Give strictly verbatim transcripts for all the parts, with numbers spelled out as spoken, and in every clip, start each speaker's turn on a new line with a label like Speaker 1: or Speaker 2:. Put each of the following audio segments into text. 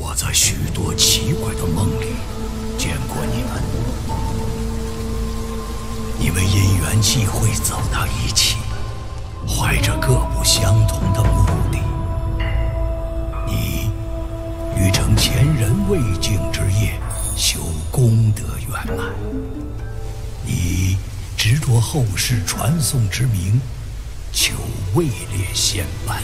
Speaker 1: 我在许多奇怪的梦里见过你们，你们因缘际会走到一起，怀着各不相同的目的。你欲成前人未竟之业，修功德圆满；你执着后世传颂之名，求位列仙班；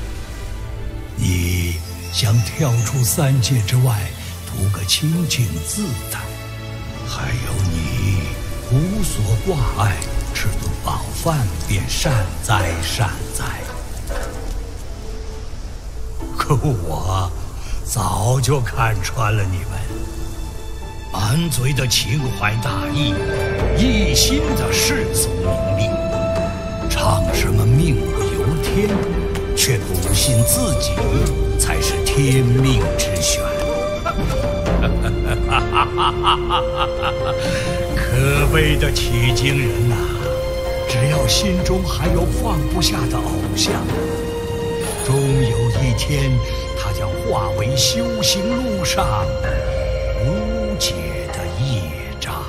Speaker 1: 你想跳出三界之外，图个清净自在；还有你无所挂碍，吃顿饱饭便善哉善哉。可我早就看穿了你们，满嘴的情怀大义，一心的世俗名利，唱什么命不由天，却不信自己才是天命之选。可悲的取经人呐、啊！只要心中还有放不下的偶像，终有一天，他将化为修行路上无解的业障。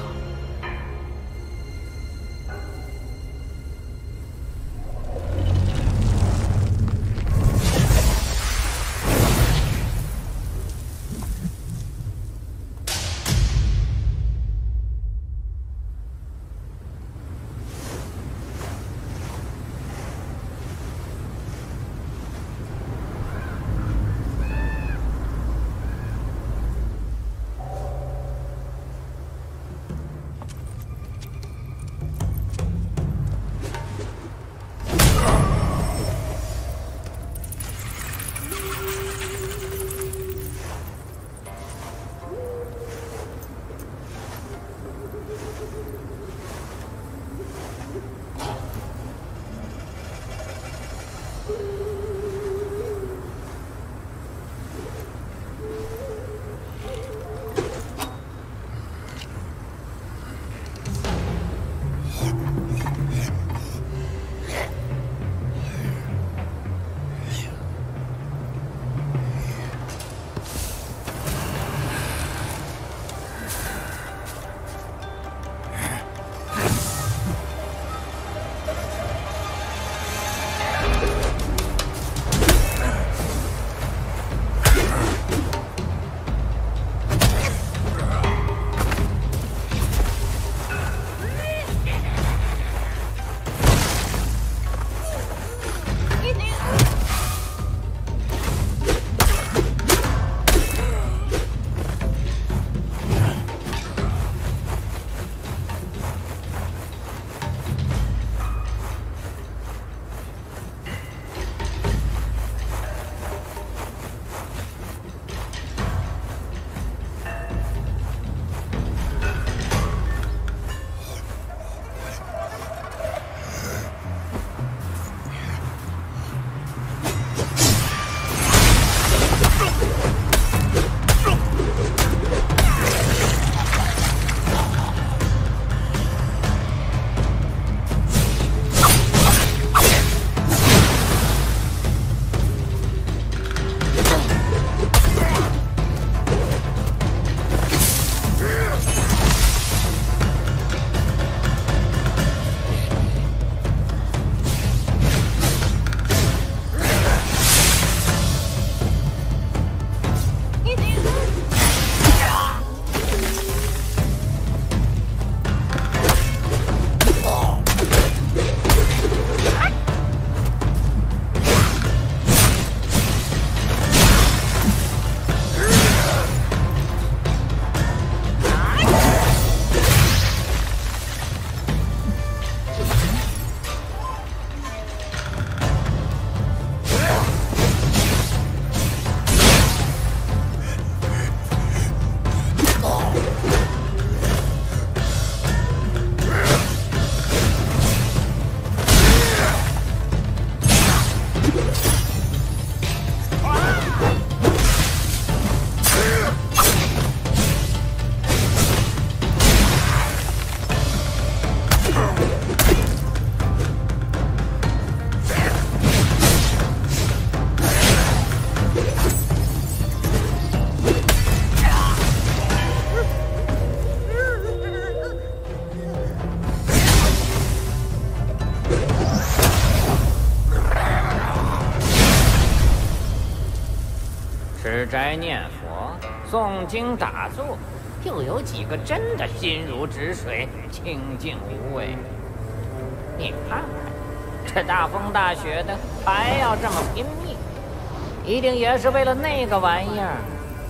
Speaker 2: 吃斋念佛、诵经打坐，又有几个真的心如止水、清净无畏？你看看，这大风大雪的，还要这么拼命，一定也是为了那个玩意儿。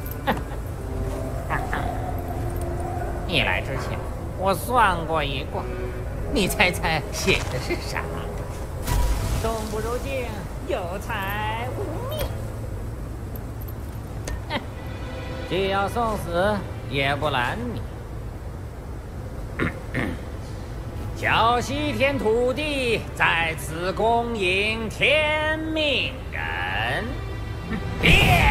Speaker 2: 你来之前，我算过一卦，你猜猜写的是啥？动不如静，有财无命。既要送死，也不拦你。小西天土地在此恭迎天命人。别！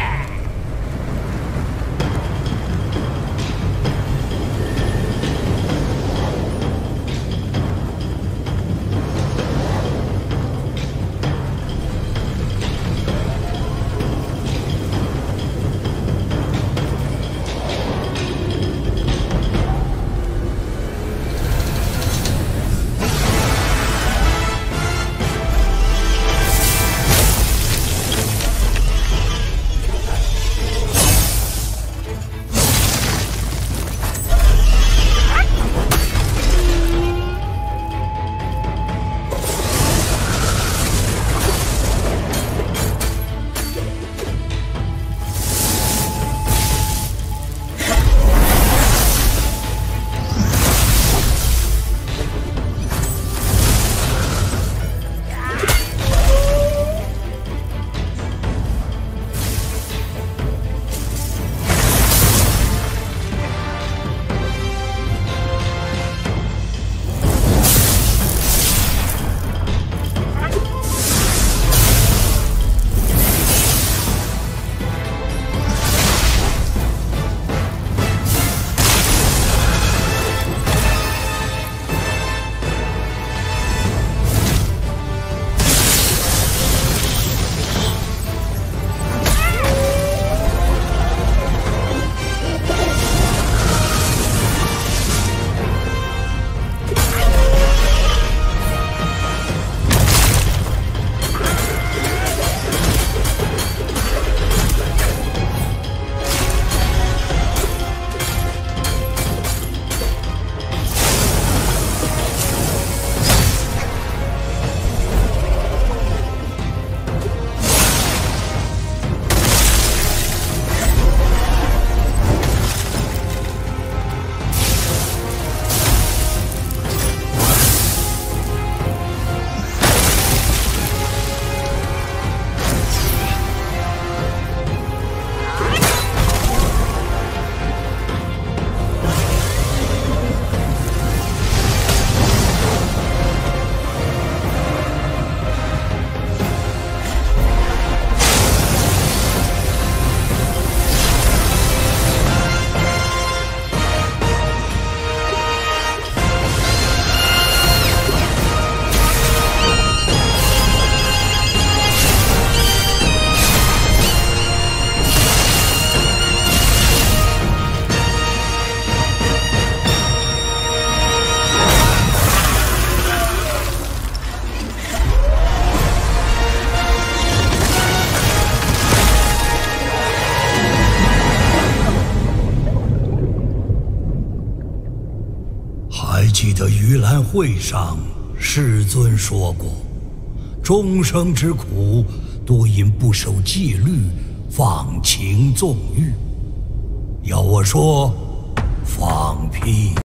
Speaker 1: 记得盂兰会上，世尊说过，众生之苦，多因不守戒律，放情纵欲。要我说，放屁！